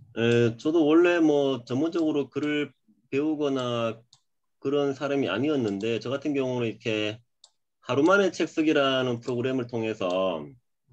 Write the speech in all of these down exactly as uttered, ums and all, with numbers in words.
에, 저도 원래 뭐 전문적으로 글을 배우거나 그런 사람이 아니었는데, 저 같은 경우는 이렇게 하루 만에 책 쓰기라는 프로그램을 통해서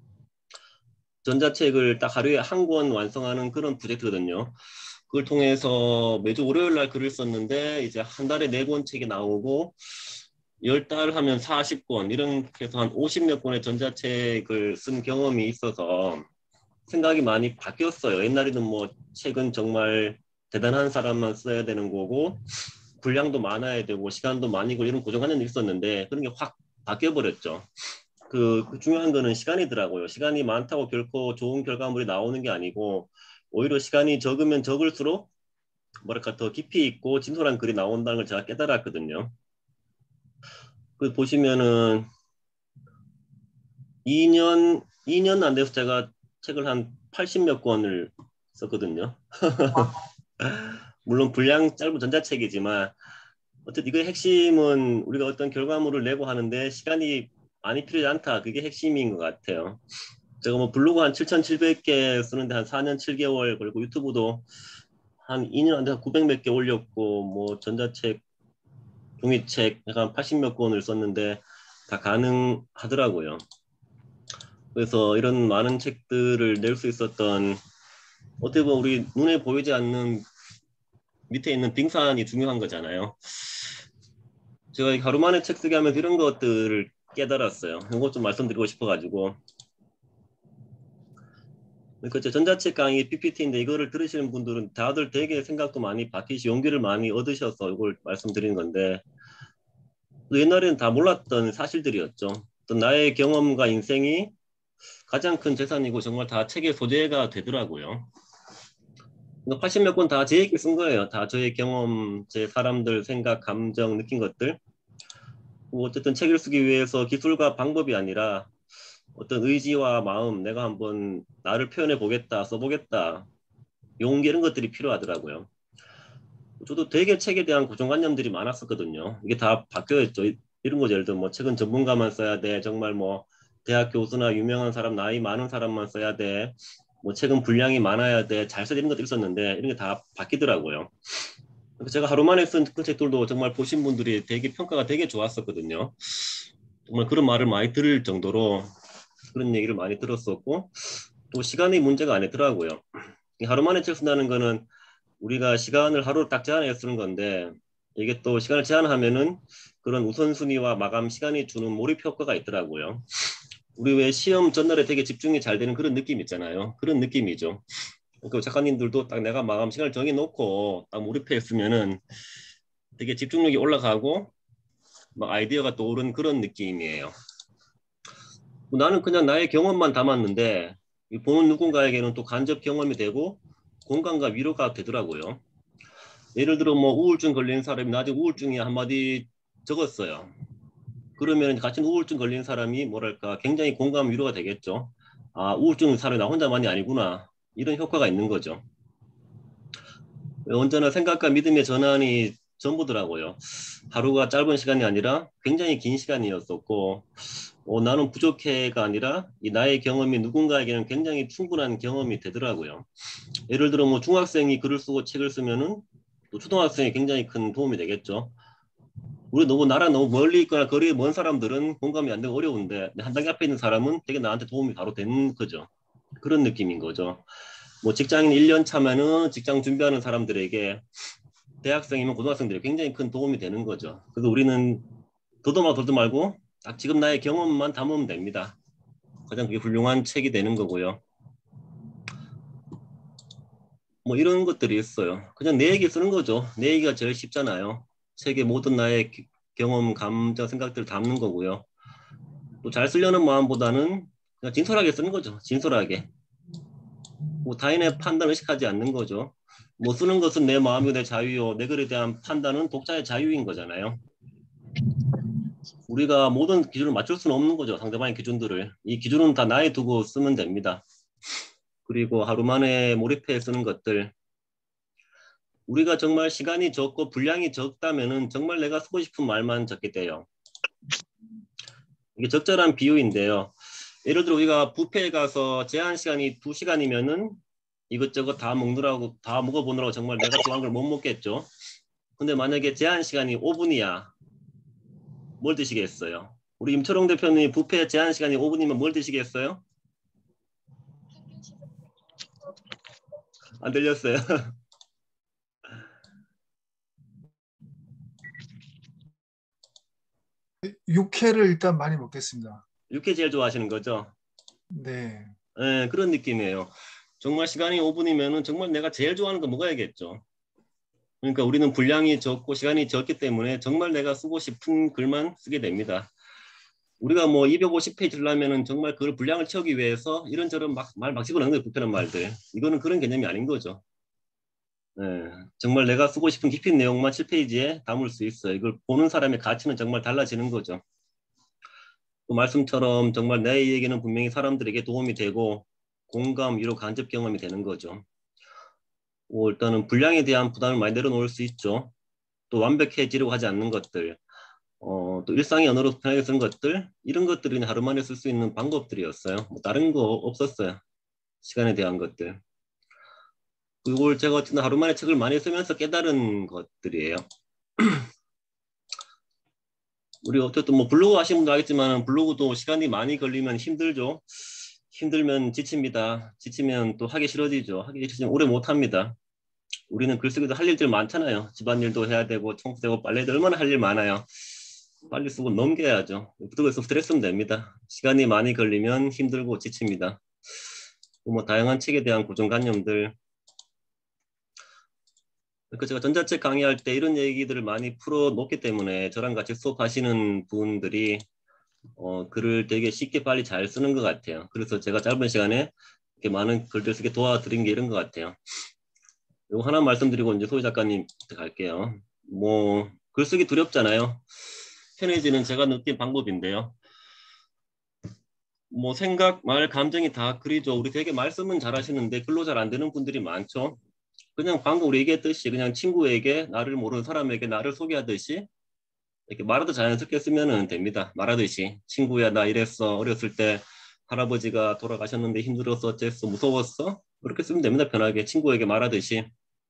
전자책을 딱 하루에 한 권 완성하는 그런 프로젝트거든요. 그걸 통해서 매주 월요일 날 글을 썼는데, 이제 한 달에 네 권 책이 나오고, 열 달 하면 사십 권, 이렇게 해서 한 오십여 권의 전자책을 쓴 경험이 있어서 생각이 많이 바뀌었어요. 옛날에는 뭐 책은 정말 대단한 사람만 써야 되는 거고, 분량도 많아야 되고, 시간도 많이 걸고, 이런 고정관념이 있었는데, 그런 게 확 바뀌어버렸죠. 그, 그 중요한 거는 시간이더라고요. 시간이 많다고 결코 좋은 결과물이 나오는 게 아니고, 오히려 시간이 적으면 적을수록 뭐랄까 더 깊이 있고 진솔한 글이 나온다는 걸 제가 깨달았거든요. 그 보시면은 이 년 이 년 안 돼서 제가 책을 한 팔십여 권을 썼거든요. 물론 분량 짧은 전자책이지만 어쨌든 이거의 핵심은 우리가 어떤 결과물을 내고 하는데 시간이 많이 필요하지 않다. 그게 핵심인 것 같아요. 제가 뭐 블로그 한 칠천칠백 개 쓰는데 한 사 년 칠 개월 걸고, 유튜브도 한 이 년 안 돼서 구백 몇 개 올렸고, 뭐 전자책, 종이책 약간 팔십여 권을 썼는데 다 가능하더라고요. 그래서 이런 많은 책들을 낼 수 있었던, 어떻게 보면 우리 눈에 보이지 않는 밑에 있는 빙산이 중요한 거잖아요. 제가 하루 만에 책 쓰게 하면서 이런 것들을 깨달았어요. 이것 좀 말씀드리고 싶어가지고. 그러니까 제 전자책 강의 피피티인데, 이거를 들으시는 분들은 다들 되게 생각도 많이 바뀌시, 용기를 많이 얻으셔서 이걸 말씀드리는 건데, 옛날에는 다 몰랐던 사실들이었죠. 또 나의 경험과 인생이 가장 큰 재산이고 정말 다 책의 소재가 되더라고요. 팔십몇 권 다 제 얘기 쓴 거예요. 다 저의 경험, 제 사람들 생각, 감정, 느낀 것들. 뭐 어쨌든 책을 쓰기 위해서 기술과 방법이 아니라 어떤 의지와 마음, 내가 한번 나를 표현해 보겠다, 써보겠다, 용기, 이런 것들이 필요하더라고요. 저도 되게 책에 대한 고정관념들이 많았었거든요. 이게 다 바뀌었죠. 이런 거죠. 예를 들어 뭐 책은 전문가만 써야 돼. 정말 뭐 대학 교수나 유명한 사람, 나이 많은 사람만 써야 돼. 뭐 책은 분량이 많아야 돼. 잘 써야 되는 것도 있었는데, 이런 게 다 바뀌더라고요. 그래서 제가 하루 만에 쓴 그 책들도 정말 보신 분들이 되게 평가가 되게 좋았었거든요. 정말 그런 말을 많이 들을 정도로 그런 얘기를 많이 들었었고, 또 시간이 문제가 아니더라고요. 하루 만에 책 쓴다는 거는 우리가 시간을 하루 딱 제한해 쓰는 건데, 이게 또 시간을 제한하면은 그런 우선순위와 마감 시간이 주는 몰입 효과가 있더라고요. 우리 왜 시험 전날에 되게 집중이 잘 되는 그런 느낌 있잖아요. 그런 느낌이죠. 그 작가님들도 딱 내가 마감 시간을 정해놓고 딱 몰입해 있으면은 되게 집중력이 올라가고 막 아이디어가 떠오른 그런 느낌이에요. 나는 그냥 나의 경험만 담았는데, 보는 누군가에게는 또 간접 경험이 되고 공감과 위로가 되더라고요. 예를 들어 뭐 우울증 걸린 사람이 나중에 우울증이 한마디 적었어요. 그러면 같이 우울증 걸린 사람이 뭐랄까 굉장히 공감 위로가 되겠죠. 아, 우울증 사람이 나 혼자만이 아니구나. 이런 효과가 있는 거죠. 언제나 생각과 믿음의 전환이 전부더라고요. 하루가 짧은 시간이 아니라 굉장히 긴 시간이었었고, 어, 나는 부족해가 아니라 이 나의 경험이 누군가에게는 굉장히 충분한 경험이 되더라고요. 예를 들어 뭐 중학생이 글을 쓰고 책을 쓰면은 또 초등학생이 굉장히 큰 도움이 되겠죠. 우리 너무 나랑 너무 멀리 있거나 거리에 먼 사람들은 공감이 안 되고 어려운데, 한 단계 앞에 있는 사람은 되게 나한테 도움이 바로 되는 거죠. 그런 느낌인 거죠. 뭐 직장인 일 년 차면은 직장 준비하는 사람들에게, 대학생이면 고등학생들이 굉장히 큰 도움이 되는 거죠. 그래서 우리는 더도 말도 말고 딱 지금 나의 경험만 담으면 됩니다. 가장 그게 훌륭한 책이 되는 거고요. 뭐 이런 것들이 있어요. 그냥 내 얘기 쓰는 거죠. 내 얘기가 제일 쉽잖아요. 책의 모든 나의 기- 경험, 감정, 생각들을 담는 거고요. 또 잘 쓰려는 마음보다는 그냥 진솔하게 쓰는 거죠. 진솔하게. 뭐 타인의 판단을 의식하지 않는 거죠. 뭐 쓰는 것은 내 마음이고 내 자유요. 내 글에 대한 판단은 독자의 자유인 거잖아요. 우리가 모든 기준을 맞출 수는 없는 거죠. 상대방의 기준들을. 이 기준은 다 나에 두고 쓰면 됩니다. 그리고 하루 만에 몰입해 쓰는 것들. 우리가 정말 시간이 적고 분량이 적다면은 정말 내가 쓰고 싶은 말만 적게 돼요. 이게 적절한 비유인데요. 예를 들어 우리가 뷔페에 가서 제한 시간이 두 시간이면은 이것저것 다 먹느라고 다 먹어보느라고 정말 내가 좋아하는 걸 못 먹겠죠. 근데 만약에 제한 시간이 오 분이야. 뭘 드시겠어요? 우리 임철홍 대표님 뷔페 제한 시간이 오 분이면 뭘 드시겠어요? 안 들렸어요? 육회를 일단 많이 먹겠습니다. 육회 제일 좋아하시는 거죠? 네. 네, 그런 느낌이에요. 정말 시간이 오 분이면은 정말 내가 제일 좋아하는 거 먹어야겠죠. 그러니까 우리는 분량이 적고 시간이 적기 때문에 정말 내가 쓰고 싶은 글만 쓰게 됩니다. 우리가 뭐 이백오십 페이지를 하면은 정말 그걸 분량을 채우기 위해서 이런저런 막, 말 막 집어넣는 거예요. 불편한 말들. 이거는 그런 개념이 아닌 거죠. 네, 정말 내가 쓰고 싶은 깊은 내용만 칠 페이지에 담을 수 있어요. 이걸 보는 사람의 가치는 정말 달라지는 거죠. 그 말씀처럼 정말 내 얘기는 분명히 사람들에게 도움이 되고 공감, 위로, 간접 경험이 되는 거죠. 뭐 일단은 분량에 대한 부담을 많이 내려놓을 수 있죠. 또 완벽해지려고 하지 않는 것들, 어, 또 일상의 언어로 편하게 쓰는 것들, 이런 것들이 하루 만에 쓸 수 있는 방법들이었어요. 뭐 다른 거 없었어요. 시간에 대한 것들. 그걸 제가 어쨌든 하루 만에 책을 많이 쓰면서 깨달은 것들이에요. 우리 어쨌든 뭐 블로그 하시는 분도 알겠지만 블로그도 시간이 많이 걸리면 힘들죠. 힘들면 지칩니다. 지치면 또 하기 싫어지죠. 하기 싫으면 오래 못 합니다. 우리는 글쓰기도 할 일들 많잖아요. 집안일도 해야 되고 청소되고 빨래도 얼마나 할 일 많아요. 빨리 쓰고 넘겨야죠. 그래서 스트레스는 됩니다. 시간이 많이 걸리면 힘들고 지칩니다. 뭐 다양한 책에 대한 고정관념들. 그러니까 제가 전자책 강의할 때 이런 얘기들을 많이 풀어놓기 때문에 저랑 같이 수업하시는 분들이 어, 글을 되게 쉽게 빨리 잘 쓰는 것 같아요. 그래서 제가 짧은 시간에 이렇게 많은 글들 쓰게 도와드린 게 이런 것 같아요. 이거 하나 말씀드리고 이제 소희 작가님한테 갈게요. 뭐 글쓰기 두렵잖아요. 편해지는 제가 느낀 방법인데요. 뭐 생각, 말, 감정이 다 글이죠. 우리 되게 말씀은 잘하시는데 글로 잘 안 되는 분들이 많죠. 그냥 방금 우리 얘기했듯이 그냥 친구에게 나를 모르는 사람에게 나를 소개하듯이 이렇게 말하도 자연스럽게 쓰면 됩니다. 말하듯이 친구야 나 이랬어. 어렸을 때 할아버지가 돌아가셨는데 힘들었어. 어쨌어. 무서웠어. 그렇게 쓰면 됩니다. 편하게 친구에게 말하듯이.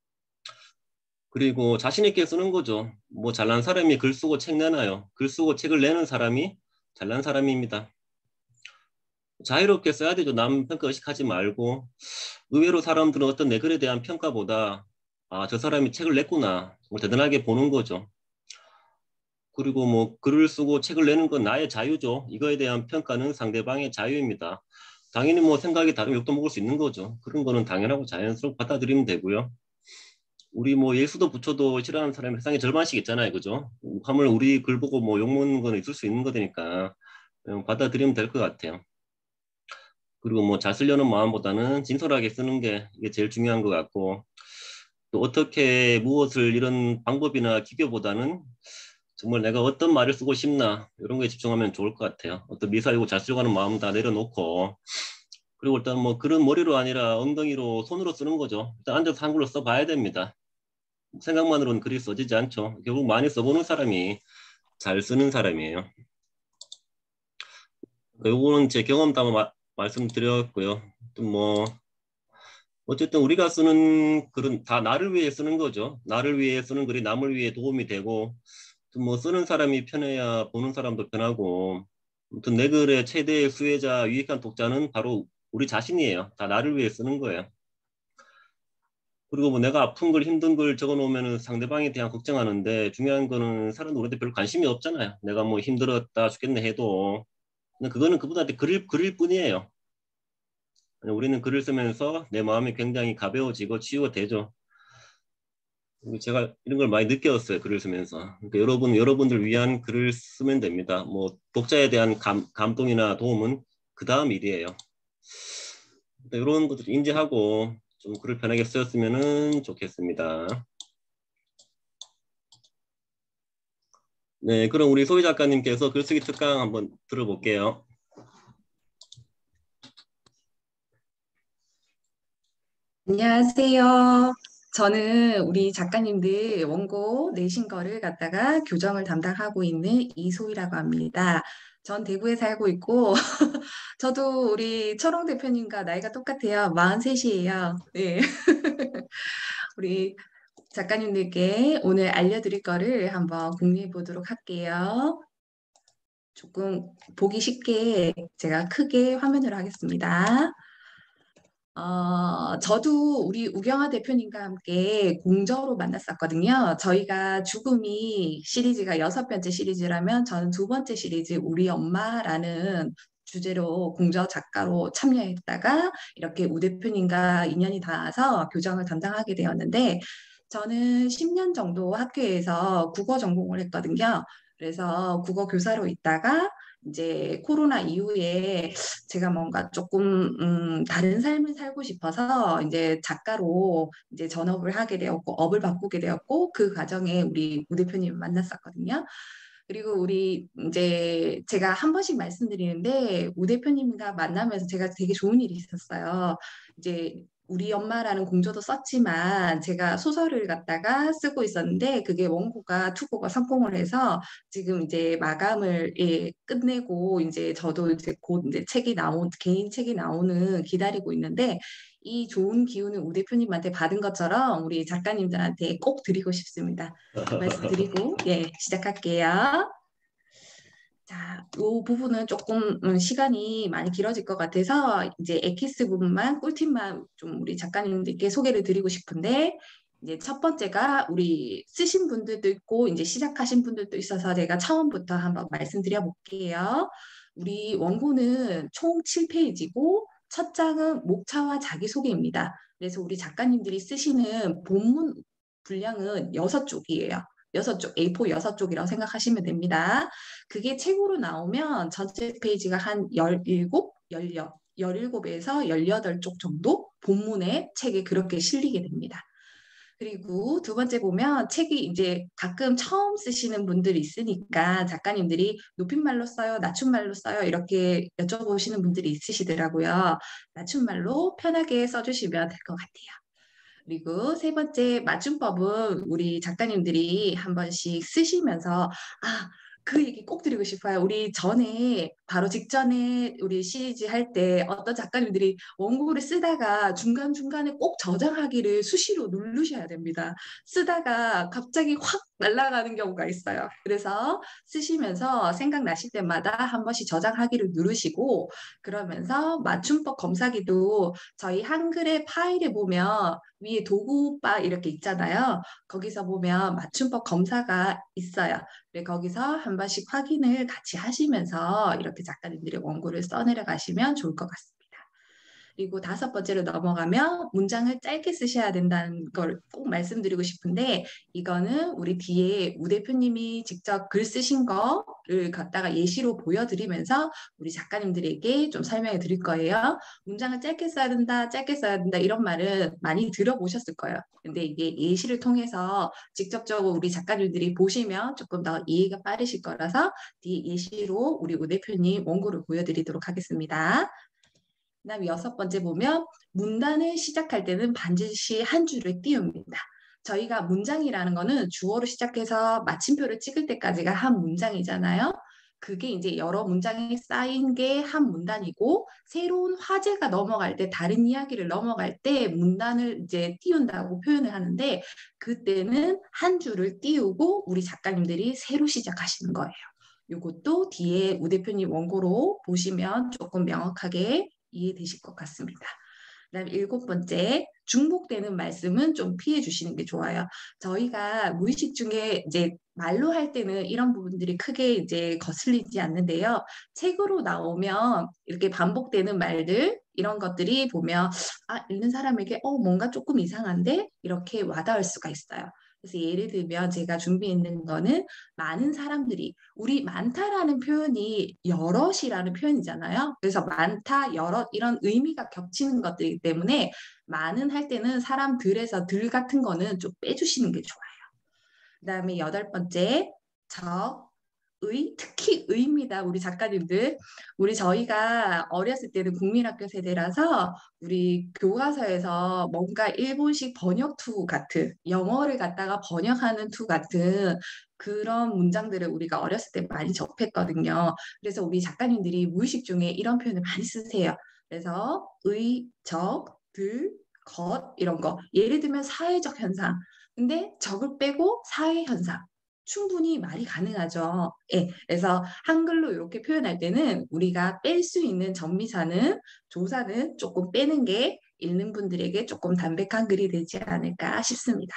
그리고 자신 있게 쓰는 거죠. 뭐 잘난 사람이 글 쓰고 책 내나요? 글 쓰고 책을 내는 사람이 잘난 사람입니다. 자유롭게 써야 되죠. 남 평가 의식하지 말고. 의외로 사람들은 어떤 내 글에 대한 평가보다 아, 저 사람이 책을 냈구나. 정말 대단하게 보는 거죠. 그리고 뭐 글을 쓰고 책을 내는 건 나의 자유죠. 이거에 대한 평가는 상대방의 자유입니다. 당연히 뭐 생각이 다르면 욕도 먹을 수 있는 거죠. 그런 거는 당연하고 자연스럽게 받아들이면 되고요. 우리 뭐 예수도 부처도 싫어하는 사람이 세상에 절반씩 있잖아요. 그죠? 하물 우리 글 보고 뭐 욕먹는 거는 있을 수 있는 거니까 받아들이면 될 것 같아요. 그리고 뭐 잘 쓰려는 마음보다는 진솔하게 쓰는 게 이게 제일 중요한 것 같고 또 어떻게 무엇을 이런 방법이나 기교보다는 정말 내가 어떤 말을 쓰고 싶나 이런 거에 집중하면 좋을 것 같아요. 어떤 미사이고 잘 쓰려고 하는 마음 다 내려놓고 그리고 일단 뭐 글은 머리로 아니라 엉덩이로 손으로 쓰는 거죠. 일단 앉아서 한글로 써봐야 됩니다. 생각만으로는 글이 써지지 않죠. 결국 많이 써보는 사람이 잘 쓰는 사람이에요. 요거는 제 경험 담아 마, 말씀드렸고요. 또 뭐 어쨌든 우리가 쓰는 글은 다 나를 위해 쓰는 거죠. 나를 위해 쓰는 글이 남을 위해 도움이 되고 뭐 쓰는 사람이 편해야 보는 사람도 편하고 아무튼 내 글의 최대의 수혜자 유익한 독자는 바로 우리 자신이에요. 다 나를 위해 쓰는 거예요. 그리고 뭐 내가 아픈 글 힘든 글 적어 놓으면은 상대방에 대한 걱정하는데 중요한 거는 사람들 우리한테 별로 관심이 없잖아요. 내가 뭐 힘들었다 죽겠네 해도 근데 그거는 그분한테 글일, 글일 뿐이에요. 우리는 글을 쓰면서 내 마음이 굉장히 가벼워지고 치유가 되죠. 제가 이런 걸 많이 느꼈어요. 글을 쓰면서. 그러니까 여러분, 여러분들 위한 글을 쓰면 됩니다. 뭐 독자에 대한 감, 감동이나 도움은 그 다음 일이에요. 이런 것들 인지하고 좀 글을 편하게 쓰였으면 좋겠습니다. 네, 그럼 우리 소희 작가님께서 글쓰기 특강 한번 들어볼게요. 안녕하세요. 저는 우리 작가님들 원고 내신 거를 갖다가 교정을 담당하고 있는 이소희라고 합니다. 전 대구에 살고 있고, 저도 우리 철옹 대표님과 나이가 똑같아요. 마흔셋이에요. 네. 우리 작가님들께 오늘 알려드릴 거를 한번 공유해 보도록 할게요. 조금 보기 쉽게 제가 크게 화면으로 하겠습니다. 어, 저도 우리 우경아 대표님과 함께 공저로 만났었거든요. 저희가 죽음이 시리즈가 여섯 번째 시리즈라면 저는 두 번째 시리즈 우리 엄마라는 주제로 공저 작가로 참여했다가 이렇게 우 대표님과 인연이 닿아서 교정을 담당하게 되었는데 저는 십 년 정도 학교에서 국어 전공을 했거든요. 그래서 국어 교사로 있다가 이제 코로나 이후에 제가 뭔가 조금 음, 다른 삶을 살고 싶어서 이제 작가로 이제 전업을 하게 되었고 업을 바꾸게 되었고 그 과정에 우리 우 대표님을 만났었거든요. 그리고 우리 이제 제가 한 번씩 말씀드리는데 우 대표님과 만나면서 제가 되게 좋은 일이 있었어요. 이제 우리 엄마라는 공저도 썼지만 제가 소설을 갖다가 쓰고 있었는데 그게 원고가 투고가 성공을 해서 지금 이제 마감을 예, 끝내고 이제 저도 이제 곧 이제 책이 나온 개인 책이 나오는 기다리고 있는데 이 좋은 기운을 우 대표님한테 받은 것처럼 우리 작가님들한테 꼭 드리고 싶습니다. 그 말씀 드리고 예 시작할게요. 자, 이 부분은 조금 음, 시간이 많이 길어질 것 같아서 이제 엑기스 부분만 꿀팁만 좀 우리 작가님들께 소개를 드리고 싶은데 이제 첫 번째가 우리 쓰신 분들도 있고 이제 시작하신 분들도 있어서 제가 처음부터 한번 말씀드려 볼게요. 우리 원고는 총 칠 페이지고 첫 장은 목차와 자기소개입니다. 그래서 우리 작가님들이 쓰시는 본문 분량은 여섯 쪽이에요. 여섯 쪽, 에이 사 여섯 쪽이라고 생각하시면 됩니다. 그게 책으로 나오면 전체 페이지가 한 열일곱, 열여, 열일곱에서 열여덟 쪽 정도 본문에 책에 그렇게 실리게 됩니다. 그리고 두 번째 보면 책이 이제 가끔 처음 쓰시는 분들이 있으니까 작가님들이 높임말로 써요, 낮춤말로 써요 이렇게 여쭤보시는 분들이 있으시더라고요. 낮춤말로 편하게 써주시면 될 것 같아요. 그리고 세 번째 맞춤법은 우리 작가님들이 한 번씩 쓰시면서 아, 그 얘기 꼭 드리고 싶어요. 우리 전에 바로 직전에 우리 시리즈 할 때 어떤 작가님들이 원고를 쓰다가 중간중간에 꼭 저장하기를 수시로 누르셔야 됩니다. 쓰다가 갑자기 확 날아가는 경우가 있어요. 그래서 쓰시면서 생각나실 때마다 한 번씩 저장하기를 누르시고 그러면서 맞춤법 검사기도 저희 한글의 파일에 보면 위에 도구바 이렇게 있잖아요. 거기서 보면 맞춤법 검사가 있어요. 네, 거기서 한 번씩 확인을 같이 하시면서 이렇게 작가님들의 원고를 써내려 가시면 좋을 것 같습니다. 그리고 다섯 번째로 넘어가면 문장을 짧게 쓰셔야 된다는 걸 꼭 말씀드리고 싶은데 이거는 우리 뒤에 우 대표님이 직접 글 쓰신 거를 갖다가 예시로 보여드리면서 우리 작가님들에게 좀 설명해 드릴 거예요. 문장을 짧게 써야 된다, 짧게 써야 된다 이런 말은 많이 들어보셨을 거예요. 근데 이게 예시를 통해서 직접적으로 우리 작가님들이 보시면 조금 더 이해가 빠르실 거라서 뒤에 예시로 우리 우 대표님 원고를 보여드리도록 하겠습니다. 그다음 여섯 번째 보면 문단을 시작할 때는 반드시 한 줄을 띄웁니다. 저희가 문장이라는 거는 주어로 시작해서 마침표를 찍을 때까지가 한 문장이잖아요. 그게 이제 여러 문장이 쌓인 게 한 문단이고 새로운 화제가 넘어갈 때 다른 이야기를 넘어갈 때 문단을 이제 띄운다고 표현을 하는데 그때는 한 줄을 띄우고 우리 작가님들이 새로 시작하시는 거예요. 이것도 뒤에 우 대표님 원고로 보시면 조금 명확하게 이해되실 것 같습니다. 그다음 일곱 번째, 중복되는 말씀은 좀 피해 주시는 게 좋아요. 저희가 무의식 중에 이제 말로 할 때는 이런 부분들이 크게 이제 거슬리지 않는데요. 책으로 나오면 이렇게 반복되는 말들 이런 것들이 보면 아, 읽는 사람에게 어 뭔가 조금 이상한데 이렇게 와닿을 수가 있어요. 그래서 예를 들면 제가 준비했는 거는 많은 사람들이 우리 많다라는 표현이 여럿이라는 표현이잖아요. 그래서 많다, 여럿 이런 의미가 겹치는 것들이기 때문에 많은 할 때는 사람들에서 들 같은 거는 좀 빼주시는 게 좋아요. 그다음에 여덟 번째 적, 의, 특히 의입니다. 우리 작가님들. 우리 저희가 어렸을 때는 국민학교 세대라서 우리 교과서에서 뭔가 일본식 번역 투 같은 영어를 갖다가 번역하는 투 같은 그런 문장들을 우리가 어렸을 때 많이 접했거든요. 그래서 우리 작가님들이 무의식 중에 이런 표현을 많이 쓰세요. 그래서 의, 적, 들, 것 이런 거. 예를 들면 사회적 현상. 근데 적을 빼고 사회 현상. 충분히 말이 가능하죠. 예, 그래서 한글로 이렇게 표현할 때는 우리가 뺄 수 있는 전미사는 조사는 조금 빼는 게 읽는 분들에게 조금 담백한 글이 되지 않을까 싶습니다.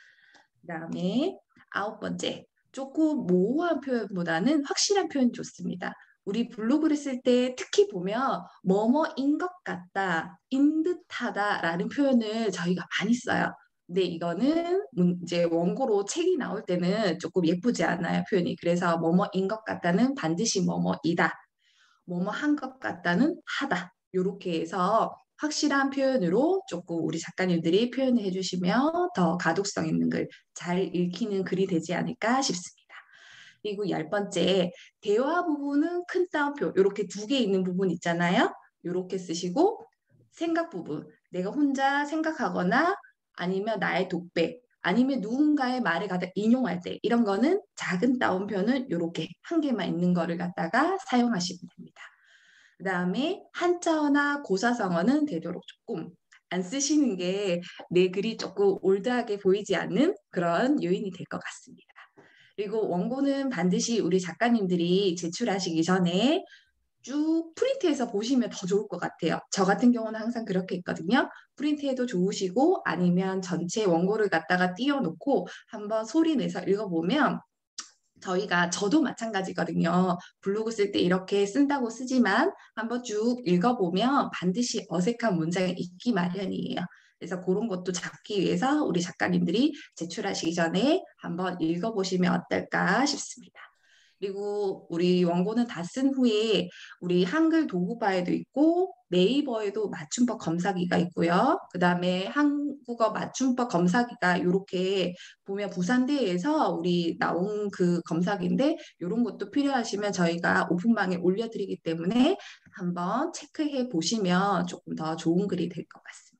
그다음에 아홉 번째, 조금 모호한 표현보다는 확실한 표현이 좋습니다. 우리 블로그를 쓸 때 특히 보면 뭐뭐인 것 같다, 인 듯하다라는 표현을 저희가 많이 써요. 근데 이거는 문- 이제 원고로 책이 나올 때는 조금 예쁘지 않아요, 표현이. 그래서 뭐뭐인 것 같다는 반드시 뭐뭐이다. 뭐뭐 한 것 같다는 하다. 이렇게 해서 확실한 표현으로 조금 우리 작가님들이 표현을 해주시면 더 가독성 있는 글, 잘 읽히는 글이 되지 않을까 싶습니다. 그리고 열 번째, 대화 부분은 큰 따옴표, 이렇게 두 개 있는 부분 있잖아요. 이렇게 쓰시고 생각 부분, 내가 혼자 생각하거나 아니면 나의 독백, 아니면 누군가의 말을 갖다 인용할 때 이런 거는 작은 따옴표는 이렇게 한 개만 있는 거를 갖다가 사용하시면 됩니다. 그 다음에 한자어나 고사성어는 되도록 조금 안 쓰시는 게 내 글이 조금 올드하게 보이지 않는 그런 요인이 될 것 같습니다. 그리고 원고는 반드시 우리 작가님들이 제출하시기 전에 쭉 프린트해서 보시면 더 좋을 것 같아요. 저 같은 경우는 항상 그렇게 했거든요. 프린트해도 좋으시고 아니면 전체 원고를 갖다가 띄워놓고 한번 소리 내서 읽어보면 저희가 저도 마찬가지거든요. 블로그 쓸 때 이렇게 쓴다고 쓰지만 한번 쭉 읽어보면 반드시 어색한 문장이 있기 마련이에요. 그래서 그런 것도 잡기 위해서 우리 작가님들이 제출하시기 전에 한번 읽어보시면 어떨까 싶습니다. 그리고 우리 원고는 다 쓴 후에 우리 한글 도구바에도 있고 네이버에도 맞춤법 검사기가 있고요. 그 다음에 한국어 맞춤법 검사기가 이렇게 보면 부산대에서 우리 나온 그 검사기인데 이런 것도 필요하시면 저희가 오픈방에 올려드리기 때문에 한번 체크해 보시면 조금 더 좋은 글이 될 것 같습니다.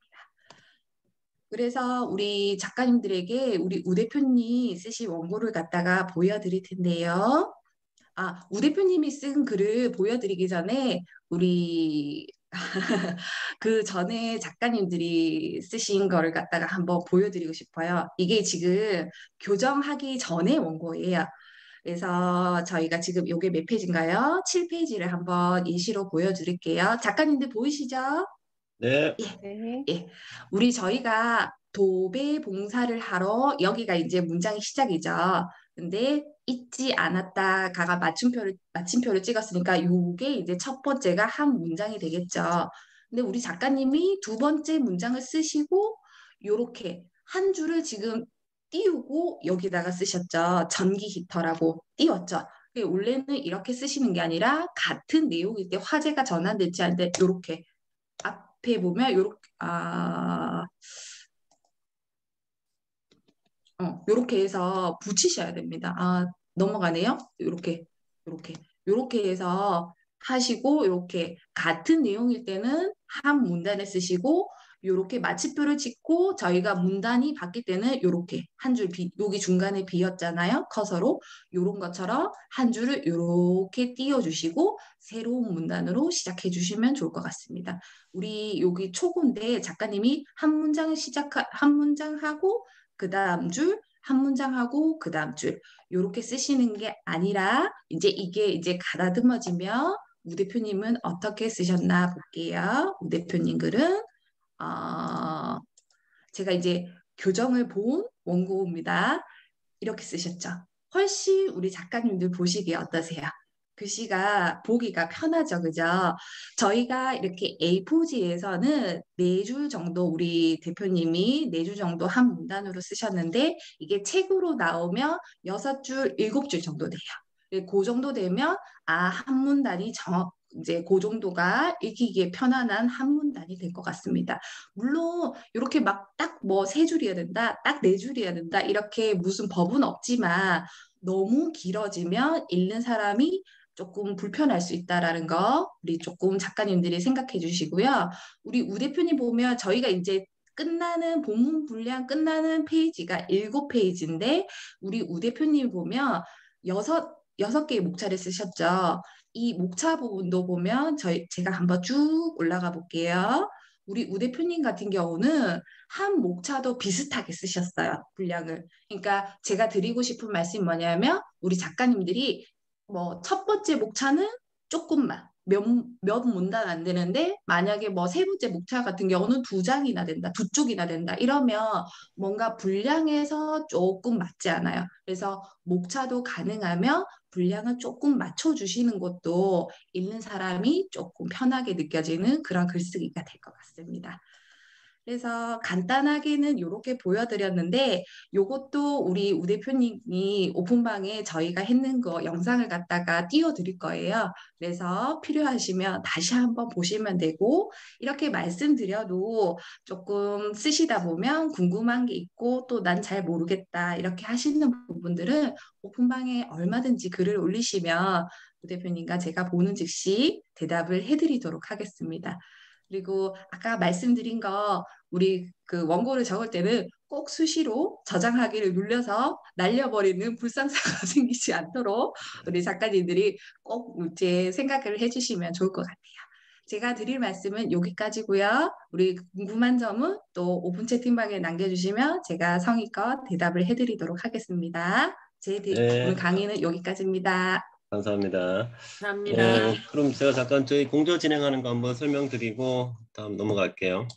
그래서 우리 작가님들에게 우리 우 대표님이 쓰신 원고를 갖다가 보여드릴 텐데요. 아, 우 대표님이 쓴 글을 보여드리기 전에 우리 그 전에 작가님들이 쓰신 거를 갖다가 한번 보여드리고 싶어요. 이게 지금 교정하기 전에 원고예요. 그래서 저희가 지금 이게 몇 페이지인가요? 칠 페이지를 한번 예시로 보여드릴게요. 작가님들 보이시죠? 네. 예, 네. 예. 우리 저희가 도배 봉사를 하러 여기가 이제 문장의 시작이죠. 근데 잊지 않았다가가 맞춤표를 마침표를 찍었으니까 요게 이제 첫 번째가 한 문장이 되겠죠. 근데 우리 작가님이 두 번째 문장을 쓰시고 요렇게 한 줄을 지금 띄우고 여기다가 쓰셨죠. 전기 히터라고 띄웠죠. 근데 원래는 이렇게 쓰시는 게 아니라 같은 내용일 때 화제가 전환되지 않을 때 요렇게 앞에 보면 요렇게 아 어, 요렇게 해서 붙이셔야 됩니다. 아, 넘어가네요. 요렇게, 요렇게, 요렇게 해서 하시고, 요렇게 같은 내용일 때는 한 문단을 쓰시고, 요렇게 마침표를 찍고, 저희가 문단이 바뀔 때는 요렇게 한 줄 비, 여기 중간에 비었잖아요. 커서로. 요런 것처럼 한 줄을 요렇게 띄워주시고, 새로운 문단으로 시작해 주시면 좋을 것 같습니다. 우리 여기 초고인데 작가님이 한 문장을 시작, 한 문장 하고, 그 다음 줄, 한 문장 하고 그 다음 줄 이렇게 쓰시는 게 아니라 이제 이게 이제 가다듬어지면 우 대표님은 어떻게 쓰셨나 볼게요. 우 대표님 글은 어, 제가 이제 교정을 본 원고입니다. 이렇게 쓰셨죠. 훨씬 우리 작가님들 보시기에 어떠세요? 글씨가 보기가 편하죠, 그죠? 저희가 이렇게 에이 포지에서는 네 줄 정도 우리 대표님이 네 줄 정도 한 문단으로 쓰셨는데 이게 책으로 나오면 여섯 줄, 일곱 줄 정도 돼요. 그 정도 되면 아, 한 문단이 정, 이제 그 정도가 읽기에 편안한 한 문단이 될 것 같습니다. 물론 이렇게 막 딱 뭐 세 줄이어야 된다, 딱 네 줄이어야 된다 이렇게 무슨 법은 없지만 너무 길어지면 읽는 사람이 조금 불편할 수 있다라는 거 우리 조금 작가님들이 생각해 주시고요. 우리 우 대표님 보면 저희가 이제 끝나는 본문 분량 끝나는 페이지가 일곱 페이지인데 우리 우 대표님 보면 여섯 여섯 개의 목차를 쓰셨죠. 이 목차 부분도 보면 저희 제가 한번 쭉 올라가 볼게요. 우리 우 대표님 같은 경우는 한 목차도 비슷하게 쓰셨어요, 분량을. 그러니까 제가 드리고 싶은 말씀이 뭐냐면 우리 작가님들이 뭐 첫 번째 목차는 조금만 몇, 몇 문단 안 되는데 만약에 뭐 세 번째 목차 같은 경우는 두 장이나 된다, 두 쪽이나 된다 이러면 뭔가 분량에서 조금 맞지 않아요. 그래서 목차도 가능하면 분량을 조금 맞춰주시는 것도 읽는 사람이 조금 편하게 느껴지는 그런 글쓰기가 될 것 같습니다. 그래서 간단하게는 이렇게 보여드렸는데 요것도 우리 우 대표님이 오픈방에 저희가 했는 거 영상을 갖다가 띄워드릴 거예요. 그래서 필요하시면 다시 한번 보시면 되고 이렇게 말씀드려도 조금 쓰시다 보면 궁금한 게 있고 또 난 잘 모르겠다 이렇게 하시는 부분들은 오픈방에 얼마든지 글을 올리시면 우 대표님과 제가 보는 즉시 대답을 해드리도록 하겠습니다. 그리고 아까 말씀드린 거 우리 그 원고를 적을 때는 꼭 수시로 저장하기를 눌려서 날려버리는 불상사가 생기지 않도록 우리 작가님들이 꼭 이제 생각을 해주시면 좋을 것 같아요. 제가 드릴 말씀은 여기까지고요. 우리 궁금한 점은 또 오픈 채팅방에 남겨주시면 제가 성의껏 대답을 해드리도록 하겠습니다. 제 네, 오늘 강의는 여기까지입니다. 감사합니다. 감사합니다. 네, 그럼 제가 잠깐 저희 공조 진행하는 거 한번 설명드리고 다음 넘어갈게요.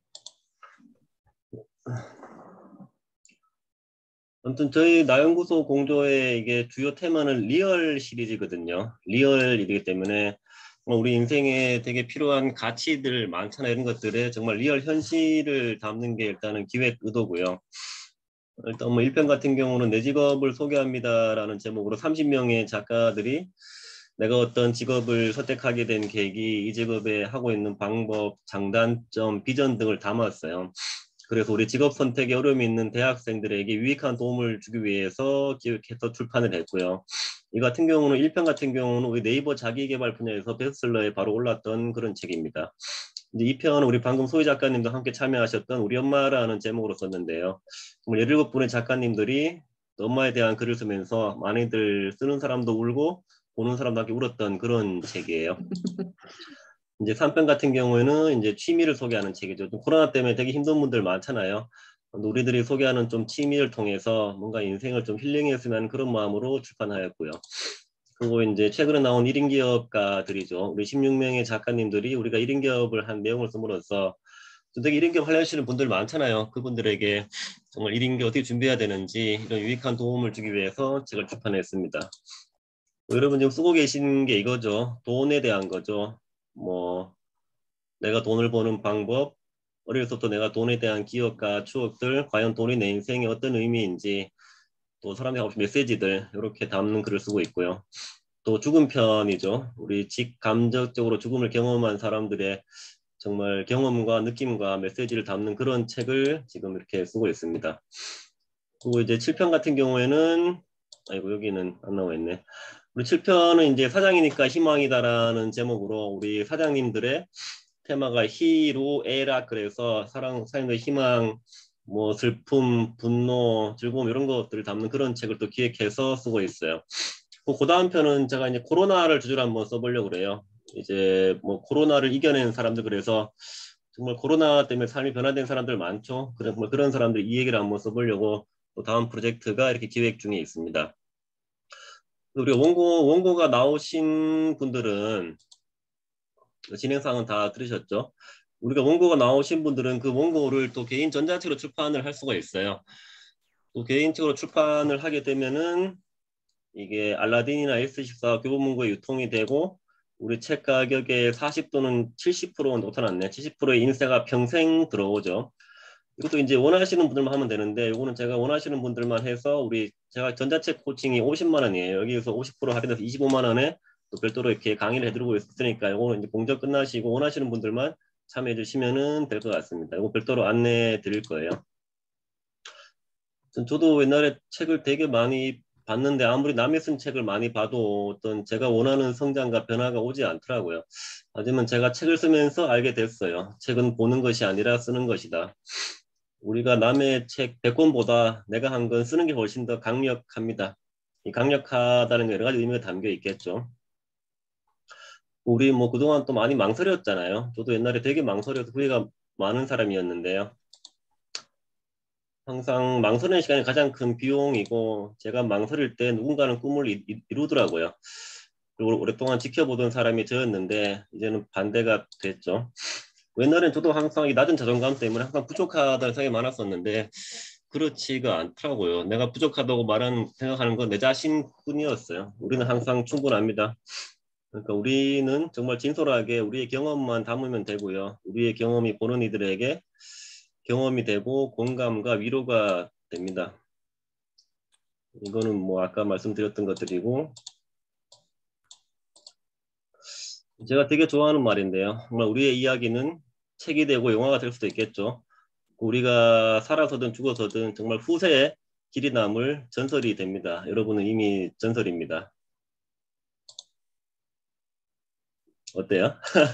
아무튼 저희 나연구소 공조의 이게 주요 테마는 리얼 시리즈거든요. 리얼이기 때문에 우리 인생에 되게 필요한 가치들 많잖아요. 이런 것들에 정말 리얼 현실을 담는 게 일단은 기획 의도고요. 일단 뭐 일 편 같은 경우는 내 직업을 소개합니다라는 제목으로 삼십 명의 작가들이 내가 어떤 직업을 선택하게 된 계기, 이 직업에 하고 있는 방법, 장단점, 비전 등을 담았어요. 그래서 우리 직업 선택에 어려움이 있는 대학생들에게 유익한 도움을 주기 위해서 기획해서 출판을 했고요. 이 같은 경우는 일 편 같은 경우는 우리 네이버 자기개발 분야에서 베스트셀러에 바로 올랐던 그런 책입니다. 이제 이 편은 우리 방금 소희 작가님도 함께 참여하셨던 우리 엄마라는 제목으로 썼는데요. 정말 열일곱 분의 작가님들이 엄마에 대한 글을 쓰면서 많이들 쓰는 사람도 울고 보는 사람도 함께 울었던 그런 책이에요. 이제 삼 편 같은 경우에는 이제 취미를 소개하는 책이죠. 코로나 때문에 되게 힘든 분들 많잖아요. 우리들이 소개하는 좀 취미를 통해서 뭔가 인생을 좀 힐링했으면 그런 마음으로 출판하였고요. 그리고 이제 최근에 나온 일 인 기업가들이죠. 우리 십육 명의 작가님들이 우리가 일 인 기업을 한 내용을 씀으로써 되게 일 인 기업 하려시는 분들 많잖아요. 그분들에게 정말 일 인 기업 어떻게 준비해야 되는지 이런 유익한 도움을 주기 위해서 책을 출판했습니다. 뭐 여러분 지금 쓰고 계신 게 이거죠. 돈에 대한 거죠. 뭐 내가 돈을 버는 방법, 어릴 때부터 내가 돈에 대한 기억과 추억들, 과연 돈이 내 인생에 어떤 의미인지, 또 사람들이 하고 싶은 메시지들 이렇게 담는 글을 쓰고 있고요. 또 죽음 편이죠. 우리 직감적적으로 죽음을 경험한 사람들의 정말 경험과 느낌과 메시지를 담는 그런 책을 지금 이렇게 쓰고 있습니다. 그리고 이제 칠 편 같은 경우에는 아이고 여기는 안 나와 있네. 우리 칠 편은 이제 사장이니까 희망이다라는 제목으로 우리 사장님들의 테마가 희로 에라 그래서 사랑 사람들의 희망 뭐 슬픔 분노 즐거움 이런 것들을 담는 그런 책을 또 기획해서 쓰고 있어요. 그 다음 편은 제가 이제 코로나를 주제로 한번 써보려고 그래요. 이제 뭐 코로나를 이겨낸 사람들 그래서 정말 코로나 때문에 삶이 변화된 사람들 많죠. 그래 뭐 그런 사람들 이 얘기를 한번 써보려고 또 다음 프로젝트가 이렇게 기획 중에 있습니다. 우리 원고 원고가 나오신 분들은 진행사항은 다 들으셨죠? 우리가 원고가 나오신 분들은 그 원고를 또 개인 전자책으로 출판을 할 수가 있어요. 또 개인적으로 출판을 하게 되면은 이게 알라딘이나 에스십사 교보문고에 유통이 되고 우리 책 가격의 사십 또는 칠십 퍼센트는 못해놨네. 칠십 퍼센트의 인세가 평생 들어오죠. 이것도 이제 원하시는 분들만 하면 되는데 이거는 제가 원하시는 분들만 해서 우리 제가 전자책 코칭이 오십만 원이에요. 여기서 오십 퍼센트 할인해서 이십오만 원에 또 별도로 이렇게 강의를 해드리고 있으니까 이거는 이제 공적 끝나시고 원하시는 분들만 참여해 주시면은 될 것 같습니다. 이거 별도로 안내해 드릴 거예요. 저도 옛날에 책을 되게 많이 봤는데 아무리 남이 쓴 책을 많이 봐도 어떤 제가 원하는 성장과 변화가 오지 않더라고요. 하지만 제가 책을 쓰면서 알게 됐어요. 책은 보는 것이 아니라 쓰는 것이다. 우리가 남의 책 백 권보다 내가 한 권 쓰는 게 훨씬 더 강력합니다. 이 강력하다는 게 여러 가지 의미가 담겨 있겠죠. 우리 뭐 그동안 또 많이 망설였잖아요. 저도 옛날에 되게 망설여서 후회가 많은 사람이었는데요. 항상 망설이는 시간이 가장 큰 비용이고 제가 망설일 때 누군가는 꿈을 이, 이루더라고요. 그리고 오랫동안 지켜보던 사람이 저였는데 이제는 반대가 됐죠. 옛날엔 저도 항상 이 낮은 자존감 때문에 항상 부족하다는 생각이 많았었는데 그렇지가 않더라고요. 내가 부족하다고 말하는 생각하는 건 내 자신뿐이었어요. 우리는 항상 충분합니다. 그러니까 우리는 정말 진솔하게 우리의 경험만 담으면 되고요. 우리의 경험이 보는 이들에게 경험이 되고 공감과 위로가 됩니다. 이거는 뭐 아까 말씀드렸던 것들이고 제가 되게 좋아하는 말인데요. 정말 우리의 이야기는 책이 되고 영화가 될 수도 있겠죠. 우리가 살아서든 죽어서든 정말 후세에 길이 남을 전설이 됩니다. 여러분은 이미 전설입니다. 어때요?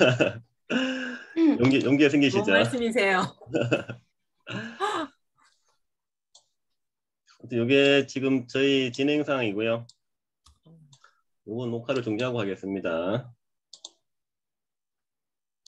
용기, 용기가 좋은 생기시죠? 말씀이세요. 이게 지금 저희 진행 상황이고요. 이건 녹화를 종료하고 하겠습니다.